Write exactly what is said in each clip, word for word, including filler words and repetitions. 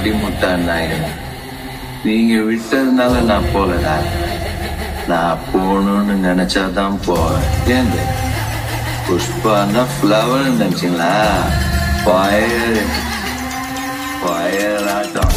அடி முட்டா நாயுடு. நீங்க விட்டதுனால நான் போகலடா. நான் போகணும்னு நினைச்சாதான் போவேன். ஏங்க புஷ்பான்னா ஃப்ளவர் நினைச்சிங்களா? ஃபயர் ஃபயர் ஆட்டம்.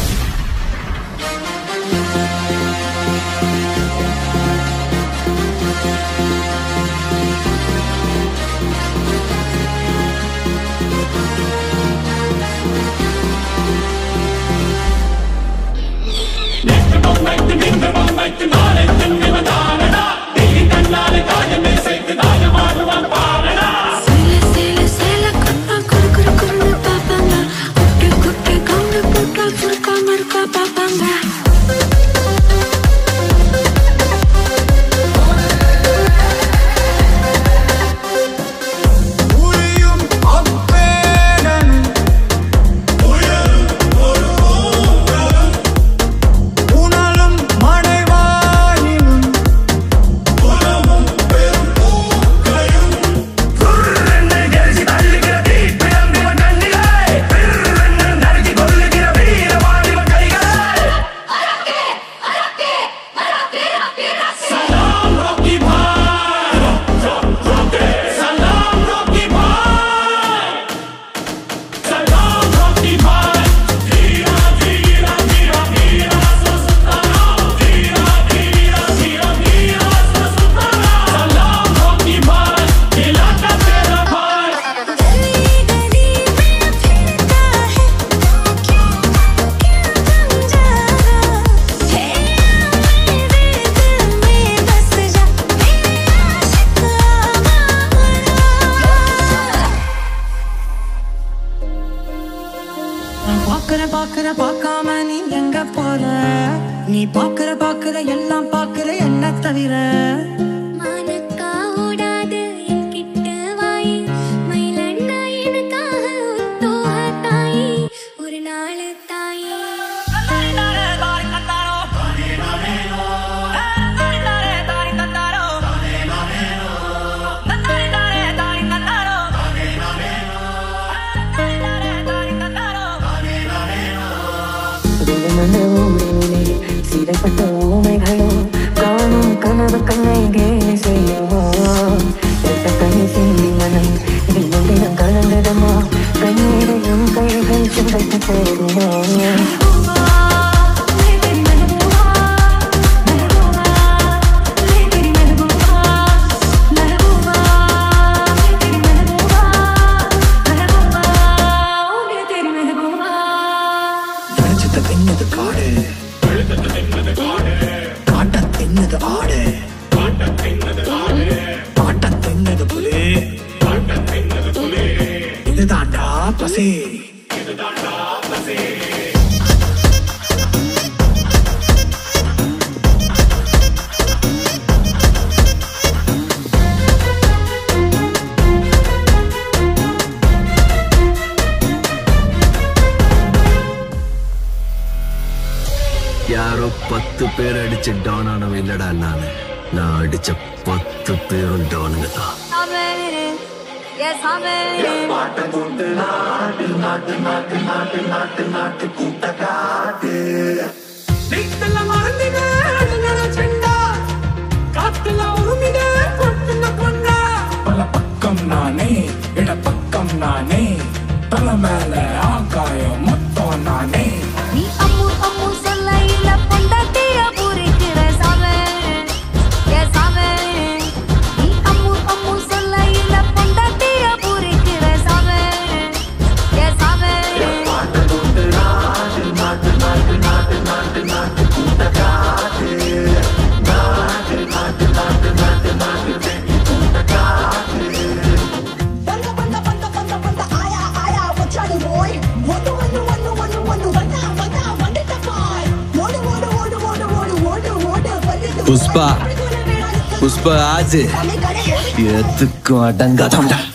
பாக்குற பாக்குற பாக்காம நீ எங்க போற? நீ பாக்குற பாக்குற எல்லாம் பாக்குற என்ன தவிர சிறைப்பட்ட ஊமைகளும் காணும் கனவு கண்ணைகே செய்யவோ கனி சிந்தி மனம் தினம் தினம் கலந்ததமா கண்ணீரையும் கைகள் சுவைத்து போடுமோ இதுதாண்டா பசி. யாரோ பத்து பேர் அடிச்சு டவுன் ஆனவன் இல்லடா நானு. நான் அடிச்ச பத்து பேரும் டவுனுங்க தான். பல பக்கம் நானே, இட பக்கம் நானே, தலை மேல ஆகாயம் மொத்தம் நானே. புஷ்பா புஷ்பா ஆச்சு எதுக்கும் அடங்காதம்டா.